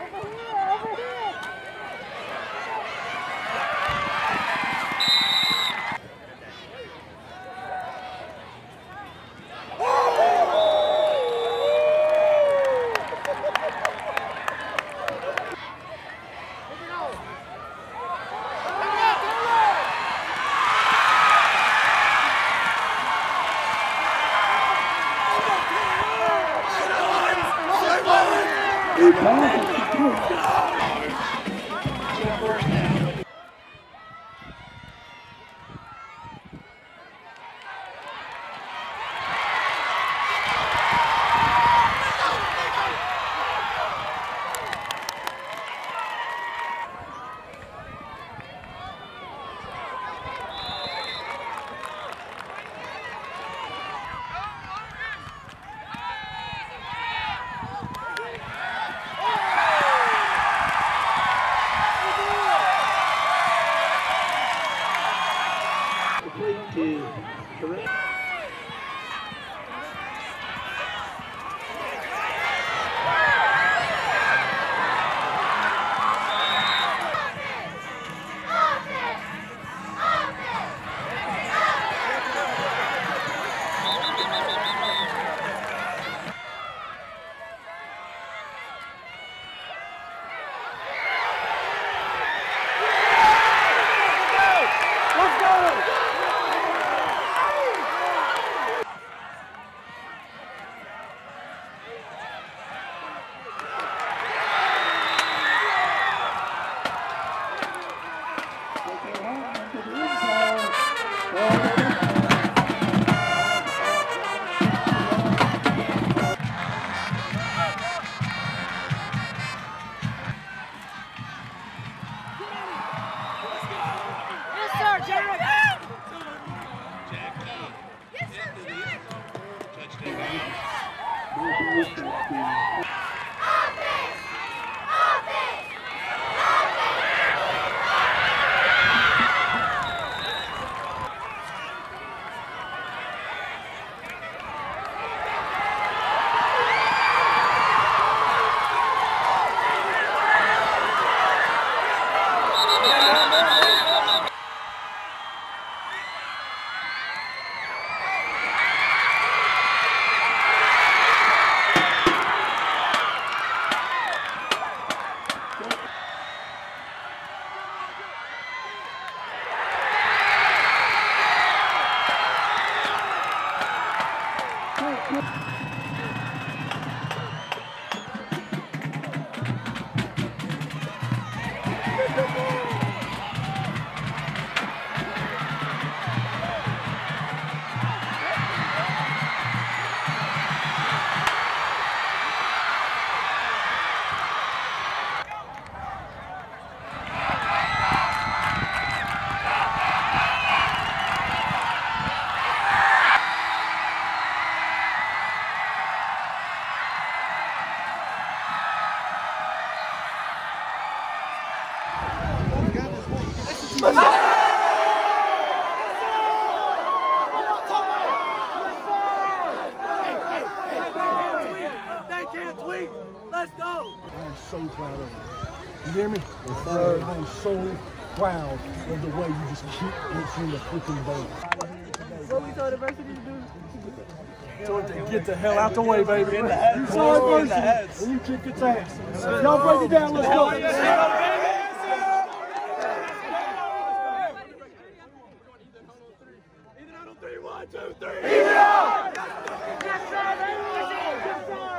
Let's go! I'm so proud of you. You hear me? Yes, sir. I'm so proud of the way you just keep answering the freaking boat. What we told adversity to do? Told to get the hell out the way, baby. In the head. You saw adversity, and you kick its ass. Y'all break it down, let's go. Yes, sir. Even on 3, 1, 2, 3. Even on! Yes, sir.